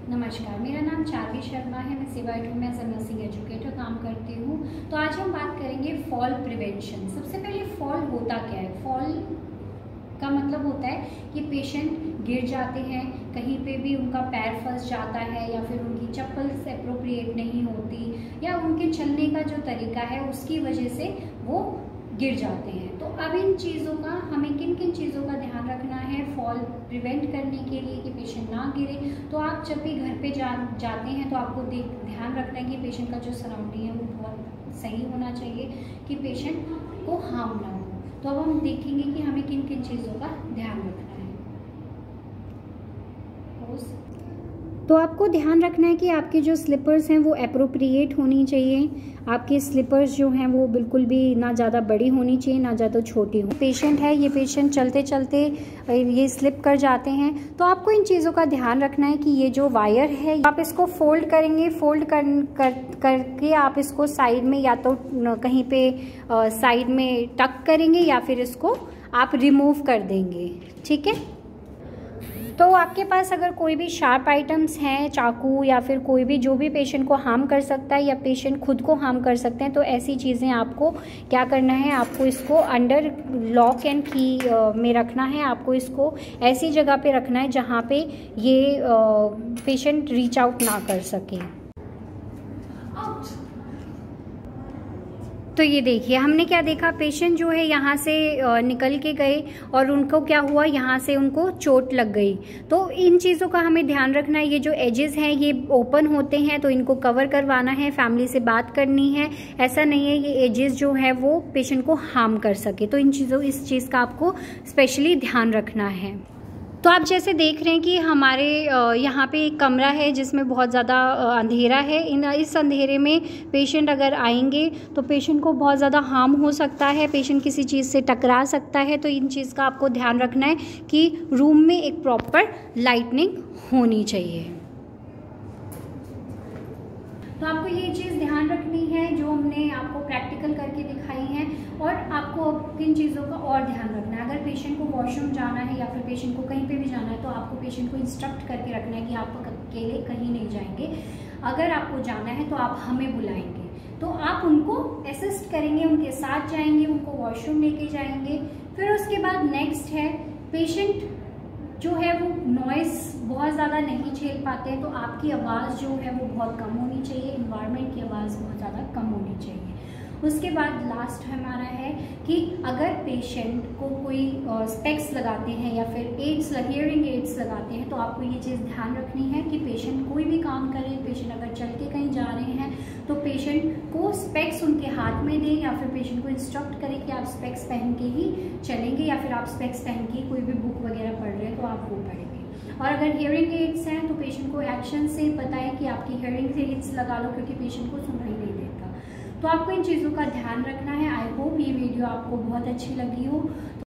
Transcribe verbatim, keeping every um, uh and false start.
नमस्कार, मेरा नाम चारवी शर्मा है। मैं सिवाइट में एज ए नर्सिंग एजुकेटर काम करती हूँ। तो आज हम बात करेंगे फॉल प्रिवेंशन। सबसे पहले फॉल होता क्या है? फॉल का मतलब होता है कि पेशेंट गिर जाते हैं, कहीं पे भी उनका पैर फंस जाता है या फिर उनकी चप्पल एप्रोप्रिएट नहीं होती या उनके चलने का जो तरीका है उसकी वजह से वो गिर जाते हैं। तो अब इन चीज़ों का हमें किन किन चीज़ों का ध्यान रखना है फॉल प्रिवेंट करने के लिए कि पेशेंट ना गिरे। तो आप जब भी घर पे जा जाते हैं तो आपको देख ध्यान रखना है कि पेशेंट का जो सराउंडिंग है वो बहुत सही होना चाहिए कि पेशेंट को हार्म ना हो। तो अब हम देखेंगे कि हमें किन किन चीज़ों का ध्यान रखना है। तो आपको ध्यान रखना है कि आपके जो स्लीपर्स हैं वो एप्रोप्रिएट होनी चाहिए। आपके स्लीपर्स जो हैं वो बिल्कुल भी ना ज़्यादा बड़ी होनी चाहिए ना ज़्यादा छोटी हो। पेशेंट है, ये पेशेंट चलते चलते ये स्लिप कर जाते हैं तो आपको इन चीज़ों का ध्यान रखना है कि ये जो वायर है आप इसको फोल्ड करेंगे। फोल्ड कर, कर करके आप इसको साइड में या तो कहीं पे साइड में टक करेंगे या फिर इसको आप रिमूव कर देंगे। ठीक है। तो आपके पास अगर कोई भी शार्प आइटम्स हैं, चाकू या फिर कोई भी जो भी पेशेंट को हार्म कर सकता है या पेशेंट खुद को हार्म कर सकते हैं, तो ऐसी चीज़ें आपको क्या करना है, आपको इसको अंडर लॉक एंड की में रखना है। आपको इसको ऐसी जगह पे रखना है जहाँ पे ये पेशेंट रीच आउट ना कर सके। तो ये देखिए हमने क्या देखा, पेशेंट जो है यहाँ से निकल के गए और उनको क्या हुआ, यहाँ से उनको चोट लग गई। तो इन चीज़ों का हमें ध्यान रखना है। ये जो एजेस हैं ये ओपन होते हैं तो इनको कवर करवाना है, फैमिली से बात करनी है। ऐसा नहीं है ये एजेस जो है वो पेशेंट को हार्म कर सके। तो इन चीज़ों इस चीज़ का आपको स्पेशली ध्यान रखना है। तो आप जैसे देख रहे हैं कि हमारे यहाँ पे एक कमरा है जिसमें बहुत ज़्यादा अंधेरा है। इन इस अंधेरे में पेशेंट अगर आएंगे तो पेशेंट को बहुत ज़्यादा हार्म हो सकता है, पेशेंट किसी चीज़ से टकरा सकता है। तो इन चीज़ का आपको ध्यान रखना है कि रूम में एक प्रॉपर लाइटनिंग होनी चाहिए। तो आपको ये चीज़ ध्यान रखनी है जो हमने आपको प्रैक्टिकल करके दिखाई है। और आपको किन चीज़ों का और ध्यान रखना है, अगर पेशेंट को वॉशरूम जाना है या फिर पेशेंट को कहीं पे भी जाना है तो आपको पेशेंट को इंस्ट्रक्ट करके रखना है कि आप अकेले कहीं नहीं जाएंगे। अगर आपको जाना है तो आप हमें बुलाएंगे, तो आप उनको असिस्ट करेंगे, उनके साथ जाएंगे, उनको वॉशरूम लेके जाएंगे। फिर उसके बाद नेक्स्ट है पेशेंट जो है वो नॉइस बहुत ज़्यादा नहीं झेल पाते हैं तो आपकी आवाज़ जो है वो बहुत कम होनी चाहिए, इन्वायरमेंट की आवाज़ बहुत ज़्यादा कम होनी चाहिए। उसके बाद लास्ट हमारा है कि अगर पेशेंट को कोई स्पेक्स लगाते हैं या फिर एड्स हियरिंग एड्स लगाते हैं तो आपको ये चीज़ ध्यान रखनी है कि पेशेंट कोई भी काम करे, पेशेंट अगर चल के कहीं जा रहे हैं तो पेशेंट को स्पेक्स उनके हाथ में दें या फिर पेशेंट को इंस्ट्रक्ट करें कि आप स्पेक्स पहन के ही चलेंगे या फिर आप स्पेक्स पहन के कोई भी बुक वगैरह पढ़ रहे हैं तो आप वो पढ़ेंगे। और अगर हियरिंग एड्स हैं तो पेशेंट को एक्शन से बताएं कि आपकी हियरिंग एड्स लगा लो क्योंकि पेशेंट को सुनाई नहीं देता। तो आपको इन चीज़ों का ध्यान रखना है। आई होप ये वीडियो आपको बहुत अच्छी लगी हो।